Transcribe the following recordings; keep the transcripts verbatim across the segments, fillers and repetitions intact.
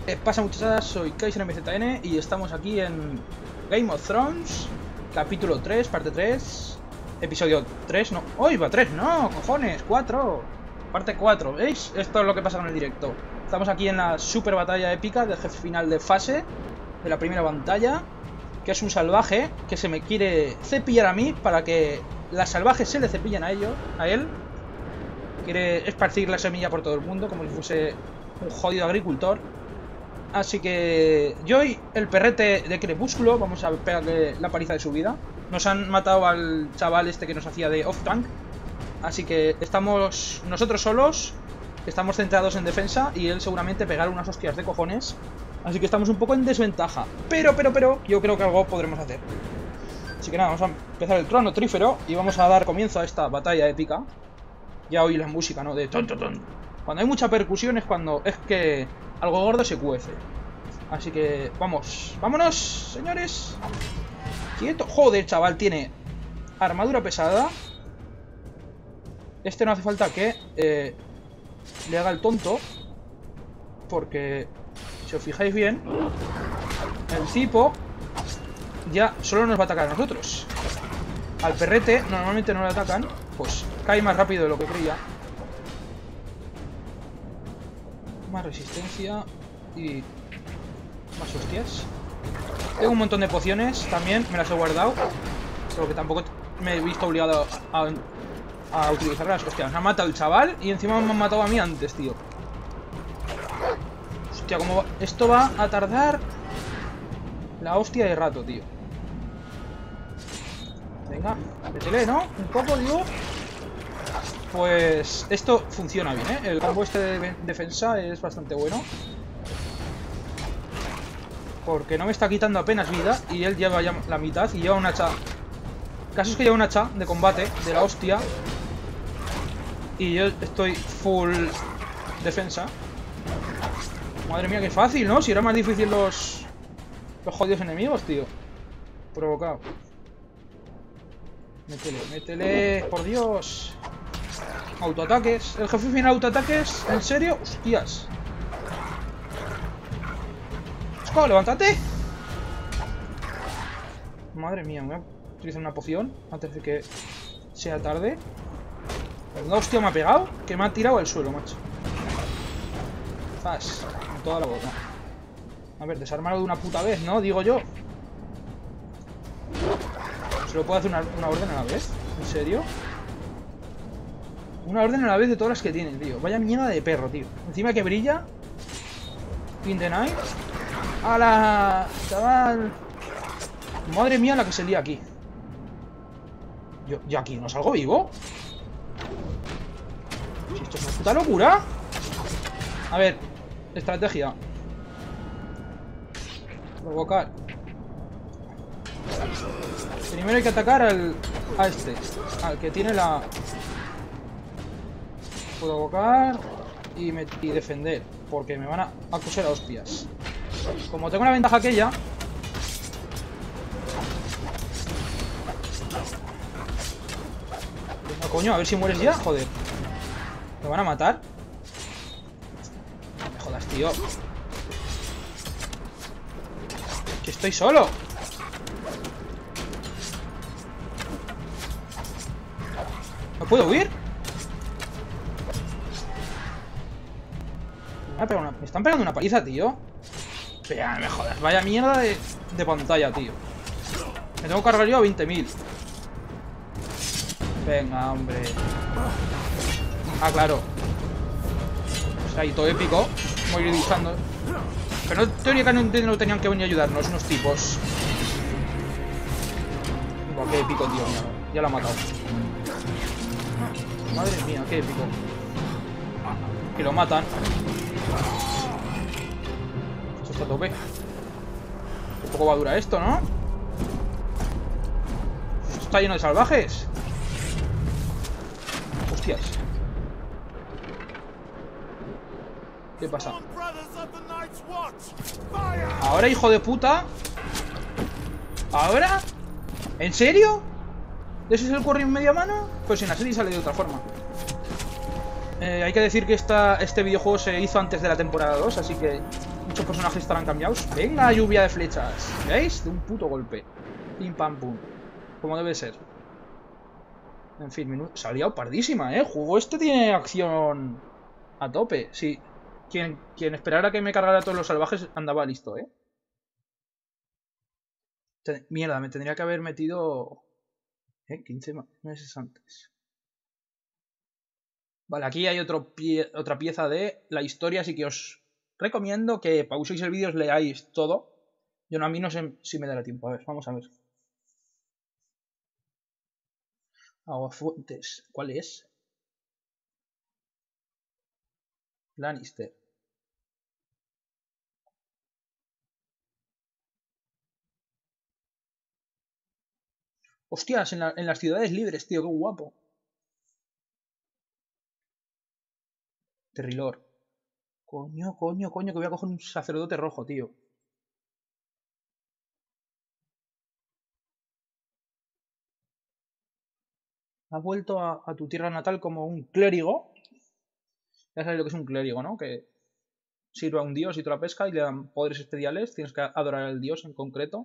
¿Qué pasa, muchachas? Soy Kaiser M Z N y estamos aquí en Game of Thrones, capítulo tres, parte tres, episodio tres, no, ¡hoy va tres! ¡No! ¡Cojones! ¡cuatro! Parte cuatro, ¿veis? Esto es lo que pasa con el directo. Estamos aquí en la super batalla épica del jefe final de fase, de la primera pantalla, que es un salvaje que se me quiere cepillar a mí para que las salvajes se le cepillen a ellos, a él. Quiere esparcir la semilla por todo el mundo como si fuese un jodido agricultor. Así que yo y el perrete de Crepúsculo vamos a pegarle la paliza de su vida. Nos han matado al chaval este que nos hacía de off-tank. Así que estamos nosotros solos, estamos centrados en defensa y él seguramente pegar unas hostias de cojones. Así que estamos un poco en desventaja. Pero, pero, pero, yo creo que algo podremos hacer. Así que nada, vamos a empezar el trono trífero y vamos a dar comienzo a esta batalla épica. Ya oí la música, ¿no? De ton, ton, ton. Cuando hay mucha percusión es cuando es que algo gordo se cuece. Así que vamos, vámonos, señores. Quieto. Joder, chaval, tiene armadura pesada. Este no hace falta que eh, le haga el tonto, porque si os fijáis bien, el tipo ya solo nos va a atacar a nosotros. Al perrete normalmente no le atacan, pues cae más rápido de lo que creía. Más resistencia y más hostias. Tengo un montón de pociones también, me las he guardado, pero que tampoco me he visto obligado a, a, a utilizarlas. Hostia, me ha matado el chaval y encima me han matado a mí antes, tío. Hostia, como va... esto va a tardar la hostia de rato, tío. Venga, métele, ¿no? Un poco, digo. Pues esto funciona bien, ¿eh? El combo este de defensa es bastante bueno, porque no me está quitando apenas vida y él lleva ya la mitad y lleva un hacha. El caso es que lleva un hacha de combate de la hostia y yo estoy full defensa. Madre mía, qué fácil, ¿no? Si era más difícil los los jodidos enemigos, tío. Provocado. Métele, métele, por Dios. Autoataques. El jefe final autoataques. ¿En serio? Hostias. ¡Esco, levántate! Madre mía, voy a utilizar una poción antes de que sea tarde. La hostia me ha pegado, que me ha tirado al suelo, macho. Zas, en toda la boca. A ver, desarmarlo de una puta vez, ¿no? Digo yo. ¿Se lo puedo hacer una, una orden a la vez? ¿En serio? Una orden a la vez de todas las que tiene, tío. Vaya mierda de perro, tío. Encima que brilla. In the night. ¡Hala! Chaval. Madre mía la que se lía aquí. Yo, yo aquí no salgo vivo. Si esto es una puta locura. A ver. Estrategia. Provocar. Primero hay que atacar al... a este. Al que tiene la... Provocar y, me, y defender, porque me van a, a coser a hostias. Como tengo una ventaja aquella, venga, coño, a ver si mueres ya, joder. ¿Me van a matar? No me jodas, tío. Que estoy solo. ¿No puedo huir? Me están pegando una paliza, tío. Pero ya, me jodas. Vaya mierda de, de pantalla, tío. Me tengo que cargar yo a veinte mil. Venga, hombre. Ah, claro. O sea, ahí todo épico. Voy a ir usando. Pero no, teóricamente no tenían que venir a ayudarnos unos tipos. Buah, qué épico, tío. Ya, ya lo ha matado. Madre mía, qué épico. Que lo matan. Esto está a tope. Un poco va a durar esto, ¿no? Esto está lleno de salvajes. Hostias. ¿Qué pasa? Ahora, hijo de puta. ¿Ahora? ¿En serio? ¿Ese es el curry en media mano? Pues en la serie sale de otra forma. Eh, hay que decir que esta, este videojuego se hizo antes de la temporada dos, así que Muchos personajes estarán cambiados. ¡Venga, lluvia de flechas! ¿Veis? De un puto golpe. Pim, pam, pum. Como debe ser. En fin, minuto. Se ha liado pardísima, ¿eh? El juego este tiene acción a tope. Sí. Quien, quien esperara que me cargara a todos los salvajes andaba listo, ¿eh? Ten... Mierda, me tendría que haber metido... ¿Eh? quince meses antes. Vale, aquí hay otro pie... otra pieza de la historia, así que os recomiendo que pauséis el vídeo, os leáis todo. Yo no, a mí no sé si me dará tiempo. A ver, vamos a ver. Aguafuentes. ¿Cuál es? Lannister. Hostias, en, la, en las ciudades libres, tío, qué guapo. Terrilor. Coño, coño, coño, que voy a coger un sacerdote rojo, tío. Has vuelto a, a tu tierra natal como un clérigo. Ya sabéis lo que es un clérigo, ¿no? Que sirve a un dios y te la pesca y le dan poderes especiales. Tienes que adorar al dios en concreto.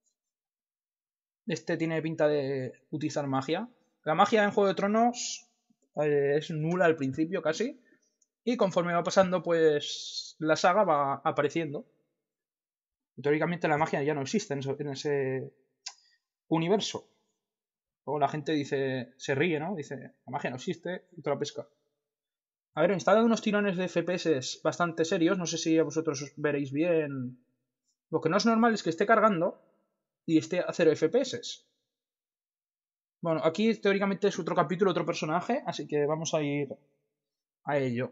Este tiene pinta de utilizar magia. La magia en Juego de Tronos eh, es nula al principio casi. Y conforme va pasando, pues la saga va apareciendo. Teóricamente la magia ya no existe en, eso, en ese universo. Luego la gente dice, se ríe, ¿no? Dice, la magia no existe y te la pesca. A ver, me está dando unos tirones de F P S bastante serios. No sé si a vosotros os veréis bien. Lo que no es normal es que esté cargando y esté a cero F P S. Bueno, aquí teóricamente es otro capítulo, otro personaje, así que vamos a ir a ello.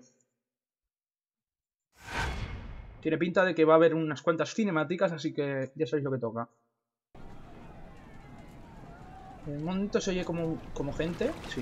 Tiene pinta de que va a haber unas cuantas cinemáticas, así que ya sabéis lo que toca. En un momento se oye como, como gente, sí.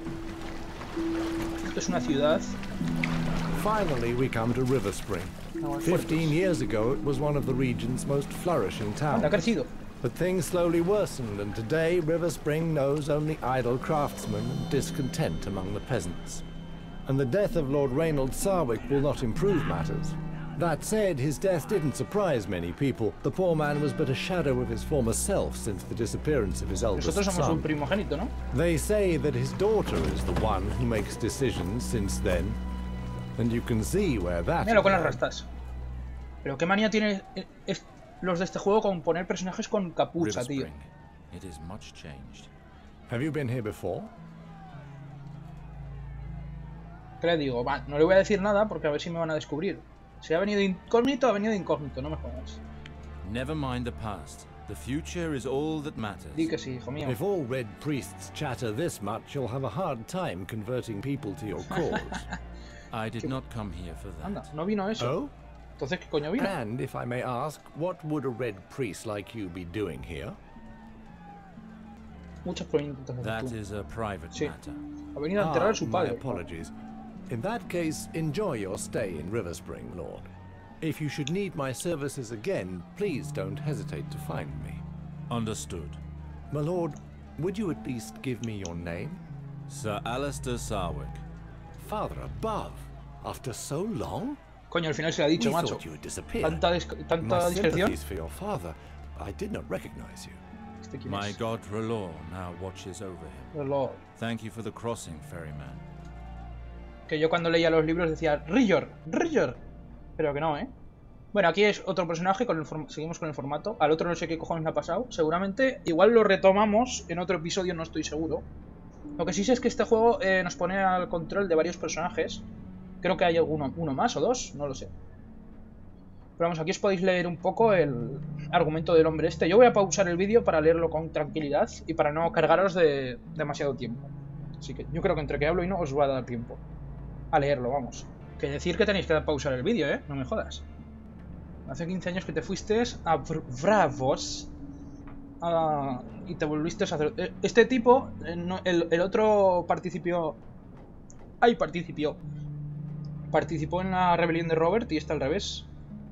Esto es una ciudad. Finally, we come to River Spring. Fifteen years ago, it was one of the region's most flourishing towns. Ha crecido. But things slowly worsened, and today River Spring knows only idle craftsmen and discontent among the peasants. And the death of Lord Reynold Sarwick will not improve matters. That said, his death didn't surprise many people. The poor man was but a shadow of his former self since the disappearance of his eldest Nosotros somos son. un primogénito, ¿no? They say that his daughter is the one who makes decisions since then. And you can see where that Míralo con las rastas. Pero qué manía tiene es, los de este juego con poner personajes con capucha, tío. It is much changed. Have you been here before? ¿Qué le digo? Va, no le voy a decir nada porque a ver si me van a descubrir. Si ha venido de incógnito, ha venido de incógnito, no me jodas. Never mind the past. The future is all that matters. Di que sí, hijo mío. If all red priests chatter this much, you'll have a hard time converting people to your cause. I did not come here for that. Anda, no vino eso. Oh? Entonces, ¿qué coño vino? And if I may ask, what would a red priest like you be doing here? Muchas preguntas de That tú. is a private Sí. matter. Ha venido a enterrar a su my padre. apologies. In that case, enjoy your stay in River Spring, Lord. If you should need my services again, please don't hesitate to find me. Understood. My lord, would you at least give me your name? Sir Alistair Sarwick. Father above, after so long? Coño, al final se lo ha dicho, We macho. thought you had disappeared. Tanta, dis tanta My discreción. sympathies for your father. I did not recognize you. ¿Este quién My es? god R'hllor now watches over him. The Lord. Thank you for the crossing, ferryman. Que yo cuando leía los libros decía R'hllor, R'hllor. Pero que no, ¿eh? Bueno, aquí es otro personaje, con el seguimos con el formato. Al otro no sé qué cojones le ha pasado. Seguramente, igual lo retomamos en otro episodio, no estoy seguro. Lo que sí sé es que este juego eh, nos pone al control de varios personajes. Creo que hay alguno, uno más o dos, no lo sé. Pero vamos, aquí os podéis leer un poco el argumento del hombre este. Yo voy a pausar el vídeo para leerlo con tranquilidad y para no cargaros de demasiado tiempo. Así que yo creo que entre que hablo y no os va a dar tiempo a leerlo, vamos. Que decir que tenéis que pausar el vídeo, ¿eh? No me jodas. Hace quince años que te fuiste a Bravos uh, y te volviste a hacer... Este tipo, el, el otro participó... Ay, participó. Participó en la rebelión de Robert y está al revés.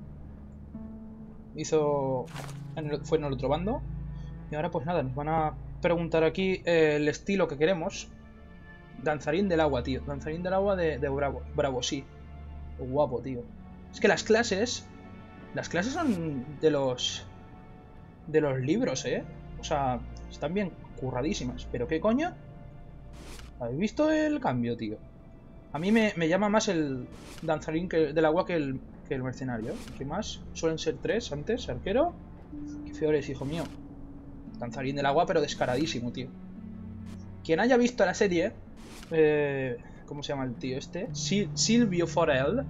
Hizo... En el, fue en el otro bando. Y ahora pues nada, nos van a preguntar aquí eh, el estilo que queremos. Danzarín del agua, tío. Danzarín del agua de, de Bravo. Bravo, sí. Qué guapo, tío. Es que las clases Las clases son de los... De los libros, ¿eh? O sea, están bien curradísimas. ¿Pero qué coño? ¿Habéis visto el cambio, tío? A mí me, me llama más el danzarín que, del agua que el, que el mercenario. ¿Qué más? Suelen ser tres antes. Arquero. Qué feo eres, hijo mío. Danzarín del agua, pero descaradísimo, tío. Quien haya visto la serie... Eh, ¿Cómo se llama el tío este? Sil Silvio Forel.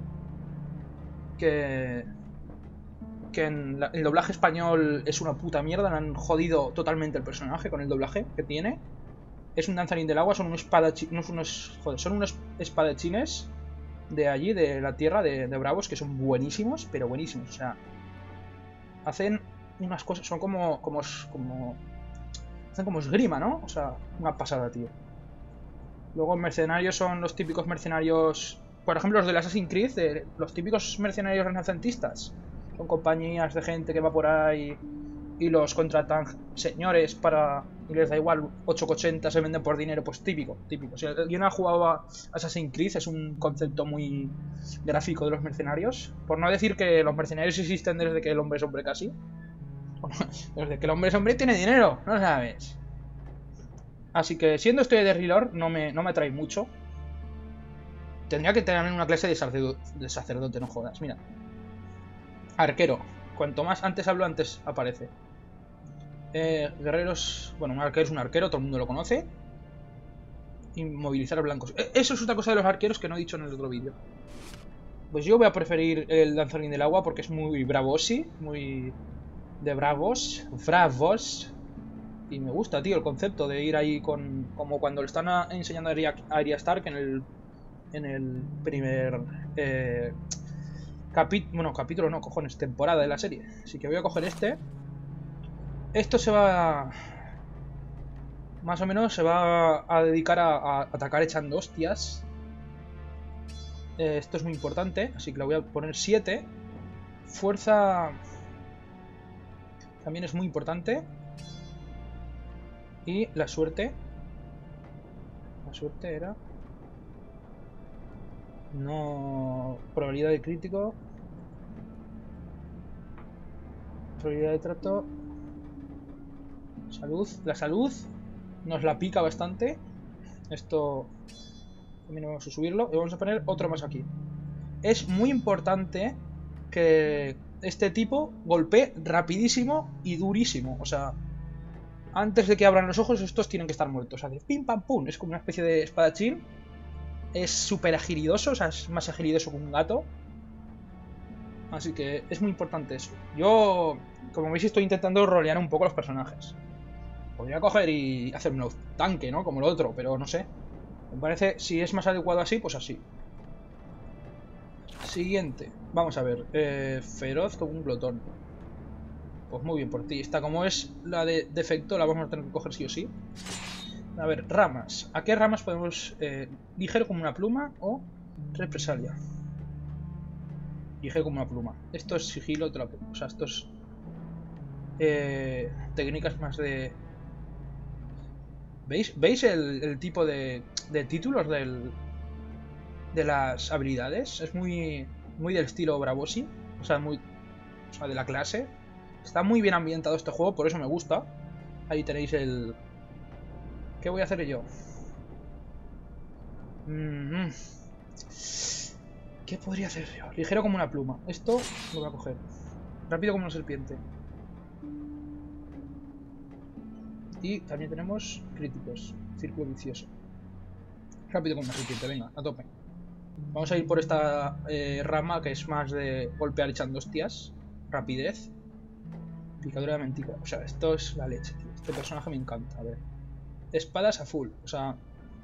Que... Que en la, el doblaje español es una puta mierda. Le han jodido totalmente el personaje con el doblaje que tiene. Es un danzarín del agua, son unos espadachines, unos, joder, son unos espadachines de allí, de la tierra de, de Bravos, que son buenísimos, pero buenísimos. O sea, hacen unas cosas, son como, como, como, hacen como esgrima, ¿no? O sea, una pasada, tío. Luego mercenarios son los típicos mercenarios, por ejemplo, los del Assassin's Creed, de, los típicos mercenarios renacentistas. Son compañías de gente que va por ahí y los contratan señores para... Y les da igual, ocho ochenta se venden por dinero, pues típico, típico. Si alguien ha jugado a Assassin's Creed, es un concepto muy gráfico de los mercenarios. Por no decir que los mercenarios existen desde que el hombre es hombre casi. Desde que el hombre es hombre tiene dinero, ¿no sabes? Así que siendo esto de Rilor, no me, no me atrae mucho. Tendría que tener una clase de sacerdote, de sacerdote, no jodas, mira. Arquero. Cuanto más antes hablo, antes aparece. Eh, guerreros... Bueno, un arquero es un arquero, todo el mundo lo conoce. Inmovilizar blancos. Eh, eso es otra cosa de los arqueros que no he dicho en el otro vídeo. Pues yo voy a preferir el danzarín del agua porque es muy bravosi. Muy... de bravos. Bravos. Y me gusta, tío, el concepto de ir ahí con... Como cuando le están a, enseñando a Arya, a Arya Stark en el... En el primer... Eh, capítulo... Bueno, capítulo no, cojones. Temporada de la serie. Así que voy a coger este... Esto se va... Más o menos se va a dedicar a, a atacar echando hostias. Eh, esto es muy importante, así que le voy a poner siete. Fuerza... También es muy importante. Y la suerte... La suerte era... No... Probabilidad de crítico. Probabilidad de trato... Salud, la salud nos la pica bastante. Esto también vamos a subirlo y vamos a poner otro más aquí. Es muy importante que este tipo golpee rapidísimo y durísimo. O sea, antes de que abran los ojos estos tienen que estar muertos. Hace pim pam pum, es como una especie de espadachín. Es súper agilidoso, o sea, es más agilidoso que un gato. Así que es muy importante eso. Yo, como veis, estoy intentando rolear un poco los personajes. Podría coger y hacerme un tanque, ¿no? Como el otro, pero no sé. Me parece, si es más adecuado así, pues así. Siguiente. Vamos a ver. Eh, feroz como un glotón. Pues muy bien por ti. Esta como es la de defecto, la vamos a tener que coger sí o sí. A ver, ramas. ¿A qué ramas podemos...? Eh, ligero como una pluma o represalia. Ligero como una pluma. Esto es sigilo, te la... o sea, esto es... Eh, técnicas más de... ¿Veis? ¿Veis el, el tipo de, de títulos del, de las habilidades? Es muy muy del estilo Bravosi. O sea, muy o sea, de la clase. Está muy bien ambientado este juego, por eso me gusta. Ahí tenéis el... ¿Qué voy a hacer yo? Mm-hmm. ¿Qué podría hacer yo? Ligero como una pluma. Esto lo voy a coger. Rápido como una serpiente. Y también tenemos críticos. Círculo vicioso. Rápido como una serpiente, venga, a tope. Vamos a ir por esta eh, rama que es más de golpear echando hostias. Rapidez. Picadura de mentica. O sea, esto es la leche, tío. Este personaje me encanta. A ver. Espadas a full. O sea...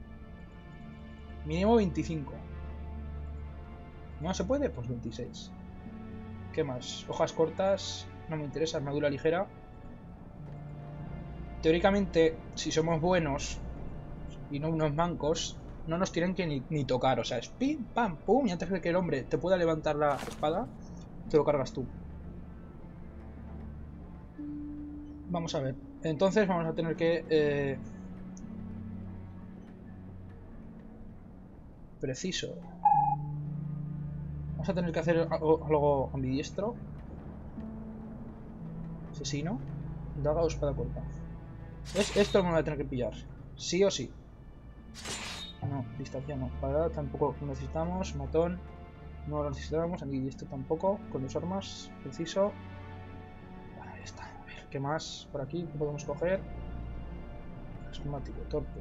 Mínimo veinticinco. ¿No se puede? Pues veintiséis. ¿Qué más? Hojas cortas. No me interesa. Armadura ligera. Teóricamente, si somos buenos y no unos mancos, no nos tienen que ni, ni tocar. O sea, es pim, pam, pum. Y antes de que el hombre te pueda levantar la espada, te lo cargas tú. Vamos a ver. Entonces vamos a tener que... Eh... Preciso. Vamos a tener que hacer algo, algo ambidiestro. Asesino. Daga o espada corta. ¿Ves? Esto me lo voy a tener que pillar. Sí o sí. No, distancia no. Para tampoco lo necesitamos. Matón. No lo necesitamos. Aquí esto tampoco. Con dos armas. Preciso. Vale, ahí está. A ver, ¿qué más por aquí? ¿Qué podemos coger? Asmático, torpe.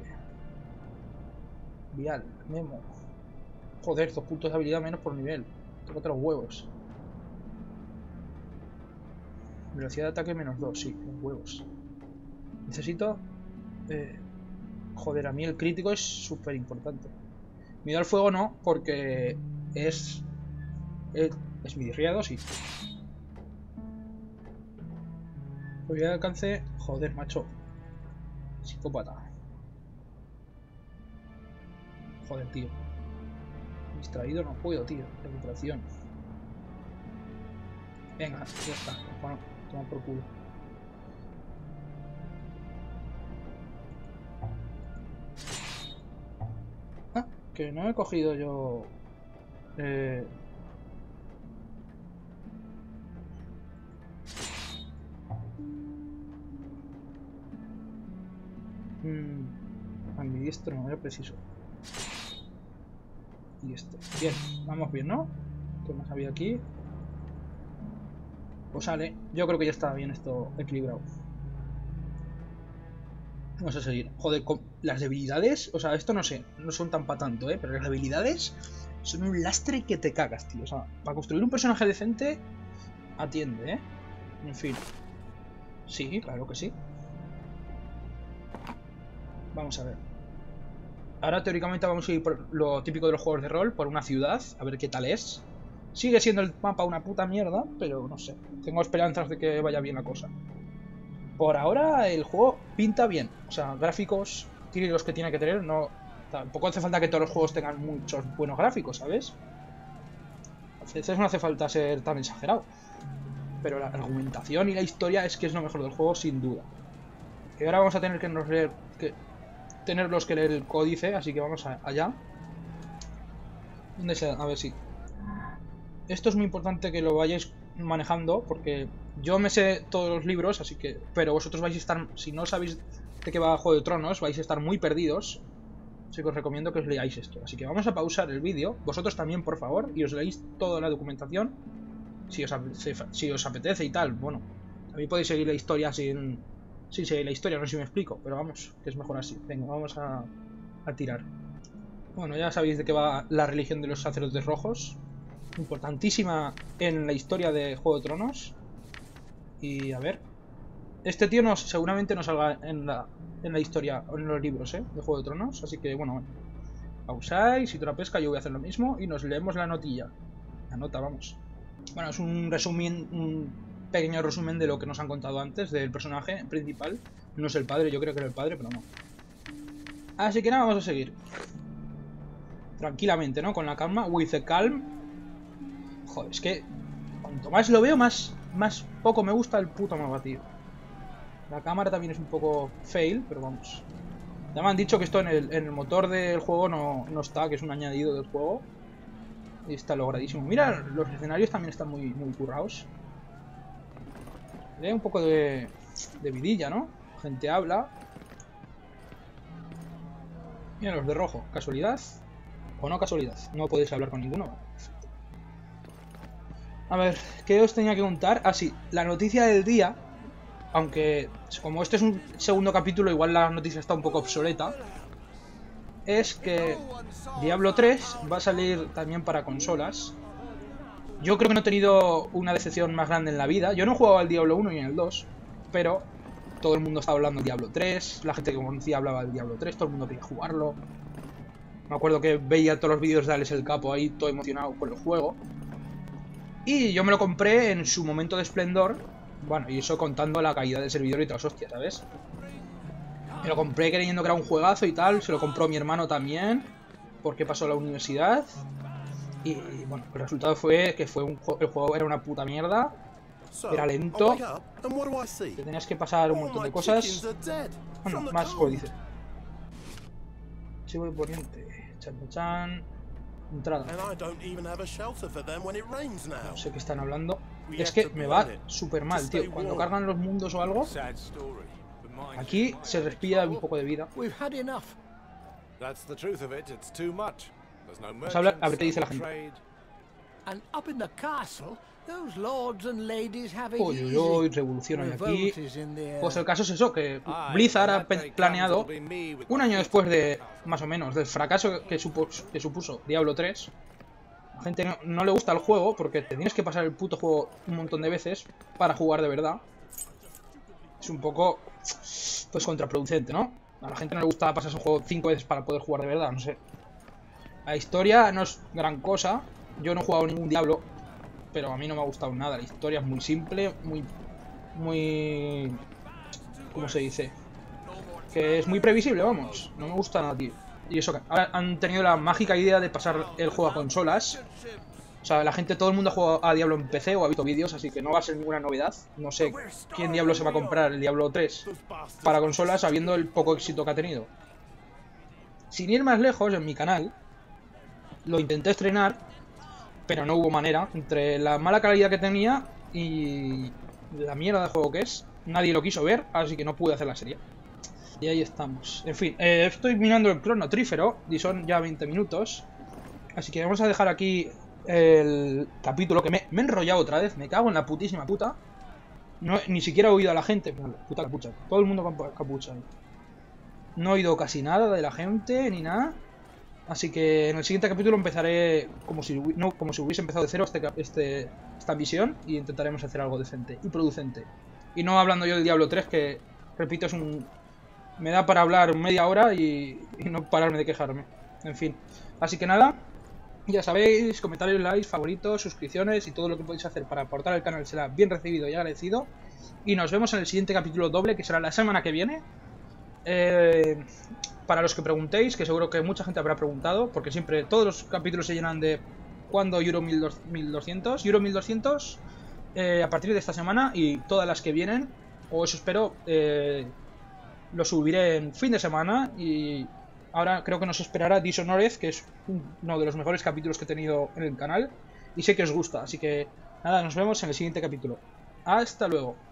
Vial, memo. Joder, dos puntos de habilidad menos por nivel. Tócate los huevos. Velocidad de ataque menos dos, sí, los huevos. Necesito... Eh, joder, a mí el crítico es súper importante. Miedo al fuego no, porque es... Es, es midriado, sí. Probabilidad de alcance... Joder, macho. Psicópata. Joder, tío. Distraído no puedo, tío. Recuperación. Venga, ya está. Bueno, toma por culo. Ah, que no he cogido yo... Eh... Mm, ambidiestro, no era preciso. Y este. Bien, vamos bien, ¿no? ¿Qué más había aquí? Pues sale. Yo creo que ya está bien esto equilibrado. Vamos a seguir. Joder, con las debilidades, o sea, esto no sé, no son tan para tanto, ¿eh? Pero las debilidades son un lastre que te cagas, tío. O sea, para construir un personaje decente, atiende, ¿eh? En fin. Sí, claro que sí. Vamos a ver. Ahora teóricamente vamos a ir por lo típico de los juegos de rol, por una ciudad, a ver qué tal es. Sigue siendo el mapa una puta mierda, pero no sé. Tengo esperanzas de que vaya bien la cosa. Por ahora el juego pinta bien. O sea, gráficos, tiene los que tiene que tener. No, tampoco hace falta que todos los juegos tengan muchos buenos gráficos, ¿sabes? A veces no hace falta ser tan exagerado. Pero la argumentación y la historia es que es lo mejor del juego, sin duda. Y ahora vamos a tener que nos leer... Que, tenerlos que leer el códice, así que vamos a, allá. ¿Dónde sea? A ver si... Esto es muy importante que lo vayáis manejando, porque yo me sé todos los libros, así que... Pero vosotros vais a estar... Si no sabéis de qué va Juego de Tronos, vais a estar muy perdidos. Así que os recomiendo que os leáis esto. Así que vamos a pausar el vídeo, vosotros también, por favor, y os leéis toda la documentación. Si os, si os apetece y tal, bueno. También podéis seguir la historia sin... Sin seguir la historia, no sé si me explico, pero vamos, que es mejor así. Venga, vamos a, a tirar. Bueno, ya sabéis de qué va la religión de los sacerdotes rojos. Importantísima en la historia de Juego de Tronos. Y a ver. Este tío nos, seguramente no salga en la, en la historia, o en los libros, ¿eh? De Juego de Tronos. Así que, bueno, bueno. Pausáis, si tú la pesca, yo voy a hacer lo mismo. Y nos leemos la notilla. La nota, vamos. Bueno, es un resumen... Un pequeño resumen de lo que nos han contado antes del personaje principal. No es el padre, yo creo que era el padre, pero no. Así que nada, vamos a seguir. Tranquilamente, ¿no? Con la calma. With the calm. Joder, es que cuanto más lo veo, más, más poco me gusta el puto mapa, tío. La cámara también es un poco fail, pero vamos. Ya me han dicho que esto en el, en el motor del juego no, no está, que es un añadido del juego. Y está logradísimo. Mira, los escenarios también están muy, muy currados. Le un poco de, de vidilla, ¿no? Gente habla. Mira los de rojo. ¿Casualidad? ¿O no casualidad? No podéis hablar con ninguno. A ver, ¿qué os tenía que contar? Ah, sí, la noticia del día. Aunque, como este es un segundo capítulo, igual la noticia está un poco obsoleta. Es que Diablo tres va a salir también para consolas. Yo creo que no he tenido una decepción más grande en la vida. Yo no he jugado al Diablo uno ni al dos, pero todo el mundo estaba hablando del Diablo tres. La gente que conocía hablaba del Diablo tres, todo el mundo quería jugarlo. Me acuerdo que veía todos los vídeos de Alex el Capo ahí, todo emocionado con el juego. Y yo me lo compré en su momento de esplendor. Bueno, y eso contando la caída del servidor y todas las hostias, ¿sabes? Me lo compré creyendo que era un juegazo y tal. Se lo compró mi hermano también, porque pasó a la universidad. Y bueno, el resultado fue que fue un juego, el juego era una puta mierda. Era lento. Te tenías que pasar un montón de cosas. Bueno, más códice. Chivo de poniente. Chan chan. Entrada. And I don't even have a shelter for them when it rains now. No sé qué están hablando. Es que me va súper mal, tío. Cuando cargan los mundos o algo, aquí se respira un poco de vida. We've had enough. That's the truth of it. It's too much. There's no Vamos a hablar, a ver qué dice la merchants, no gente. trade. And up in the castle, those lords and ladies have it Uy, uy, easy. uy, revolución hay aquí. Revolt is in the air. Pues el caso es eso, que Aye, Blizzard when ha that pe- day comes, planeado, it'll be me with un my año feet después on de, más o menos, del fracaso que, supuso, que supuso Diablo tres. La gente no, no le gusta el juego porque te tienes que pasar el puto juego un montón de veces para jugar de verdad. Es un poco, pues, contraproducente, ¿no? A la gente no le gusta pasarse un juego cinco veces para poder jugar de verdad, no sé. La historia no es gran cosa. Yo no he jugado ningún Diablo, pero a mí no me ha gustado nada. La historia es muy simple, muy... muy... ¿cómo se dice? Que es muy previsible, vamos. No me gusta nada, tío. Y eso que ahora han tenido la mágica idea de pasar el juego a consolas. O sea, la gente, todo el mundo ha jugado a Diablo en P C o ha visto vídeos, así que no va a ser ninguna novedad. No sé quién Diablo se va a comprar el Diablo tres para consolas sabiendo el poco éxito que ha tenido. Sin ir más lejos, en mi canal lo intenté estrenar, pero no hubo manera. Entre la mala calidad que tenía y la mierda de juego que es, nadie lo quiso ver, así que no pude hacer la serie. Y ahí estamos. En fin, eh, estoy mirando el crono trífero y son ya veinte minutos. Así que vamos a dejar aquí el capítulo, que me, me he enrollado otra vez. Me cago en la putísima puta. No, ni siquiera he oído a la gente. Puta capucha. Todo el mundo con capucha. No he oído casi nada de la gente, ni nada. Así que en el siguiente capítulo empezaré como si, no, como si hubiese empezado de cero este, este, esta misión. Y intentaremos hacer algo decente y producente. Y no hablando yo del Diablo tres, que, repito, es un... me da para hablar media hora y, y no pararme de quejarme. En fin. Así que nada, ya sabéis, comentarios, likes, favoritos, suscripciones y todo lo que podéis hacer para aportar al canal será bien recibido y agradecido. Y nos vemos en el siguiente capítulo doble, que será la semana que viene. Eh, para los que preguntéis, que seguro que mucha gente habrá preguntado, porque siempre todos los capítulos se llenan de ¿cuándo Euro mil doscientos? Euro mil doscientos eh, a partir de esta semana y todas las que vienen, o eso espero, eh, lo subiré en fin de semana. Y ahora creo que nos esperará Dishonored, que es uno de los mejores capítulos que he tenido en el canal y sé que os gusta, así que nada, nos vemos en el siguiente capítulo. Hasta luego.